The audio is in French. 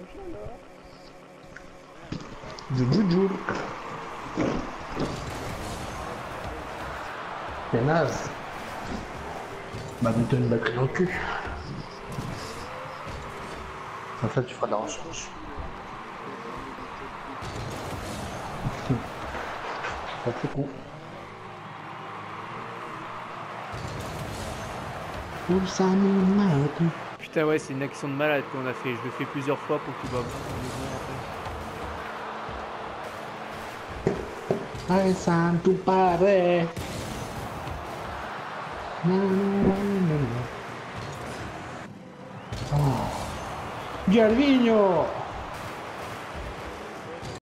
Joujou. C'est naze. Bah, mais t'as une batterie dans le cul. Comme ça, tu feras de la recherche. Ça c'est con. Où ça nous mate. Putain ouais, c'est une action de malade qu'on a fait. Je le fais plusieurs fois pour que tu vois. Ay, santo padre. Oh. Gervinho.